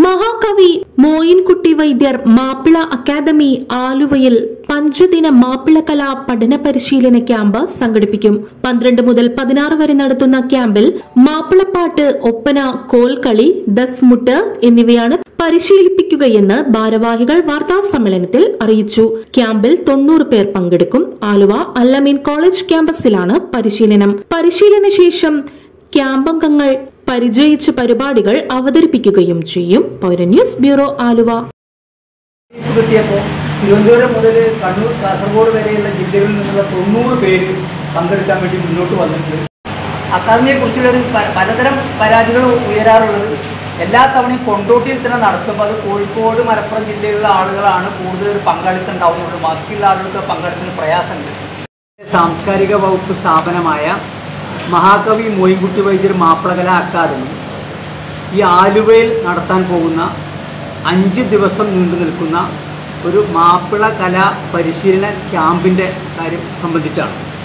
മഹാകവി മോയിൻകുട്ടി വൈദ്യർ മാപ്പിള അക്കാദമി ആലുവയിൽ 5 ദിന മാപ്പിള കലാ പഠന പരിശീലന ക്യാമ്പ് സംഘടിപ്പിക്കും. 12 മുതൽ 16 വരെ നടത്തുന്ന ക്യാമ്പിൽ മാപ്പിളപ്പാട്ട്, ഒപ്പന, കോൽക്കളി, ദഫ്മുട്ട് എന്നിവയാണ് പരിശീലിപ്പിക്കുകയെന്ന് ഭാരവാഹികൾ വാർത്താസമ്മേളനത്തിൽ അറിയിച്ചു. ക്യാമ്പിൽ 90 പേർ പങ്കെടുക്കും. ആലുവ അൽ-അമീൻ കോളേജ് ക്യാമ്പസിലാണ് പരിശീലനം. പരിശീലന ശേഷം ക്യാമ്പംഗങ്ങൾ പരിചയിച്ച പരിപാടികൾ അവതരിപ്പിക്കുകയും ചെയ്യും. പൗരന്യൂസ് ബ്യൂറോ, ആലുവ. തിരുവനന്തപുരം മുതൽ കണ്ണൂർ, കാസർഗോഡ് വരെയുള്ള ജില്ലകളിൽ നിന്നുള്ള 90 പേര് പങ്കെടുക്കാൻ വേണ്ടി മുന്നോട്ട് വന്നിട്ടുണ്ട്. അക്കാദമിയെക്കുറിച്ചുള്ളൊരു പലതരം പരാതികൾ ഉയരാറുള്ളത് എല്ലാ തവണയും കൊണ്ടോട്ടിയിൽ തന്നെ നടത്തുമ്പോൾ അത് കോഴിക്കോട്, മലപ്പുറം ജില്ലയിലുള്ള ആളുകളാണ് കൂടുതൽ പങ്കാളിത്തം ഉണ്ടാവുന്നത്. ബാക്കിയുള്ള ആളുകൾക്ക് പങ്കെടുക്കുന്ന പ്രയാസമുണ്ട്. സാംസ്കാരിക വകുപ്പ് സ്ഥാപനമായ മഹാകവി മോയിൻകുട്ടി വൈദ്യർ മാപ്പിളകലാ അക്കാദമി ഈ ആലുവയിൽ നടത്താൻ പോകുന്ന 5 ദിവസം നീണ്ടു നിൽക്കുന്ന ഒരു മാപ്പിള കലാ പരിശീലന ക്യാമ്പിൻ്റെ കാര്യം സംബന്ധിച്ചാണ്.